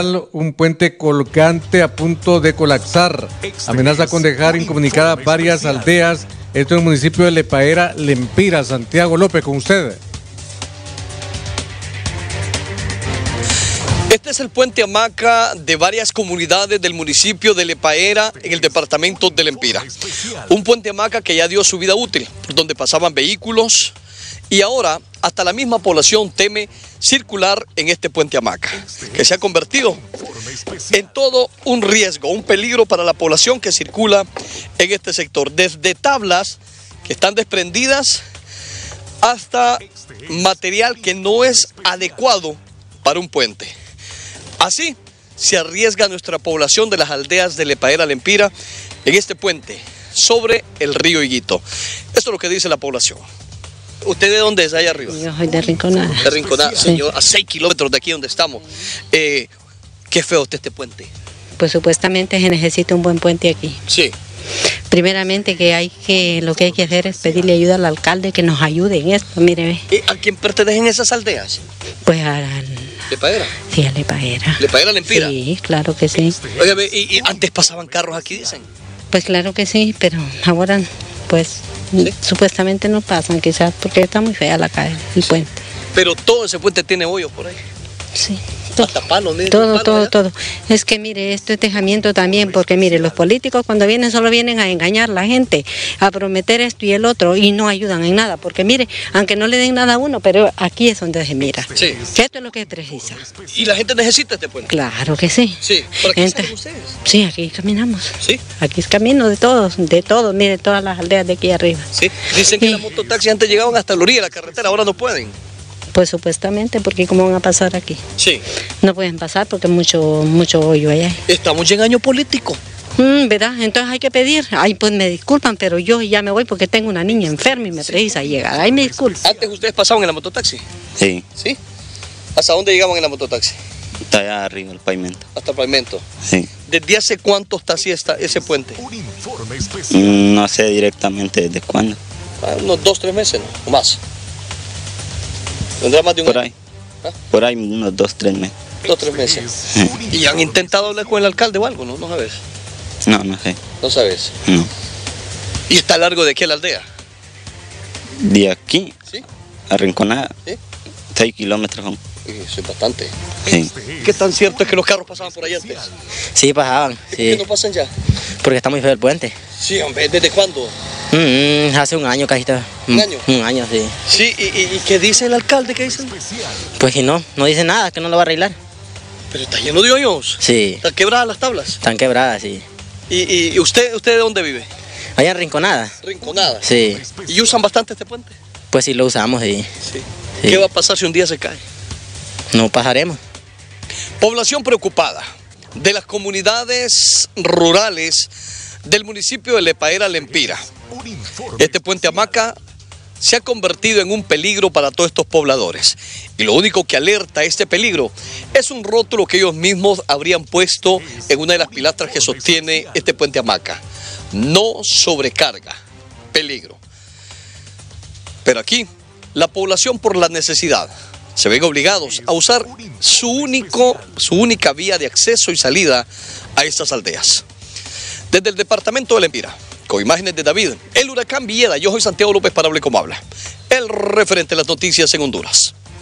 Un puente colgante a punto de colapsar. Amenaza con dejar incomunicadas varias aldeas. Esto es el municipio de Lepaera, Lempira. Santiago López, con usted. Este es el puente hamaca de varias comunidades del municipio de Lepaera, en el departamento de Lempira. Un puente hamaca que ya dio su vida útil, por donde pasaban vehículos, y ahora hasta la misma población teme circular en este puente hamaca, que se ha convertido en todo un riesgo, un peligro para la población que circula en este sector. Desde tablas que están desprendidas hasta material que no es adecuado para un puente. Así se arriesga nuestra población de las aldeas de Lepaera, Lempira, en este puente sobre el río Higuito. Esto es lo que dice la población. ¿Usted de dónde es, allá arriba? Yo soy de Rinconada. De Rinconada, Sí. señor, a 6 kilómetros de aquí donde estamos. Qué feo está este puente. Pues supuestamente se necesita un buen puente aquí. Sí. Primeramente lo que hay que hacer es pedirle ayuda al alcalde que nos ayude en esto, mire. ¿A quién pertenecen esas aldeas? Pues ¿Lepaera? sí, a Lepaera. ¿Lepaera, Lempira? Sí, claro que sí. Óigame, y antes pasaban carros aquí, dicen. Pues claro que sí, pero ahora pues ¿Sí? supuestamente no pasan quizás porque está muy fea la calle, el puente. Pero todo ese puente tiene hoyos por ahí. Sí. Hasta palos, miren, palos allá. Todo. Es que mire, esto es dejamiento también, porque mire, los políticos cuando vienen solo vienen a engañar a la gente, a prometer esto y el otro, y no ayudan en nada, porque mire, aunque no le den nada a uno, pero aquí es donde se mira. Sí. Que esto es lo que precisa. ¿Y la gente necesita este puente? Claro que sí. Sí. ¿Por aquí salen ustedes? Sí, aquí caminamos. Sí. Aquí es camino de todos, mire, todas las aldeas de aquí arriba. Sí. Dicen que Sí. las mototaxis antes llegaban hasta la orilla de la carretera, ahora no pueden. Pues supuestamente, porque ¿cómo van a pasar aquí? Sí. No pueden pasar porque mucho hoyo allá. Estamos en año político. ¿Verdad? Entonces hay que pedir. Ay, pues me disculpan, pero yo ya me voy porque tengo una niña enferma y me precisa llegar. Ay, me disculpan. ¿Antes ustedes pasaban en la mototaxi? Sí, ¿Sí? ¿Hasta dónde llegaban en la mototaxi? está allá arriba el pavimento. Hasta el pavimento. Sí. ¿Desde hace cuánto está así ese puente? No sé directamente desde cuándo. Unos 2 o 3 meses, ¿no? O más. ¿Tendrá más de un Por año? ahí. ¿Ah? Por ahí unos 2 o 3 meses. 2 o 3 meses. ¿Y han intentado hablar con el alcalde o algo? No sabes. No sé. No sabes. No. ¿Y está largo de aquí a la aldea? De aquí Sí. a Rinconada, ¿Sí? 6 kilómetros son. Eso es bastante. Sí. ¿Qué tan cierto es que los carros pasaban por ahí antes? Sí, pasaban, ¿Por qué sí, no pasan ya? porque está muy feo el puente. Sí, hombre, ¿desde cuándo? Hace un año casi está. ¿Un año? Un año, sí. Sí, ¿y qué dice el alcalde? ¿Qué dice? Pues si no dice nada, que no lo va a arreglar. Pero está lleno de hoyos. Sí, Están quebradas las tablas. están quebradas, sí. ¿Y usted de dónde vive? Allá en Rinconada, Rinconada. sí. ¿Y usan bastante este puente? Pues sí lo usamos, sí. Sí. Sí. ¿Qué va a pasar si un día se cae? No pasaremos. Población preocupada de las comunidades rurales del municipio de Lepaera, Lempira. Este puente hamaca se ha convertido en un peligro para todos estos pobladores. Y lo único que alerta este peligro es un rótulo que ellos mismos habrían puesto en una de las pilastras que sostiene este puente hamaca. No sobrecarga, peligro. Pero aquí, la población por la necesidad se ven obligados a usar su única vía de acceso y salida a estas aldeas. Desde el departamento de Lempira, con imágenes de David, el huracán Villeda, yo soy Santiago López para Hable Como Habla, el referente de las noticias en Honduras.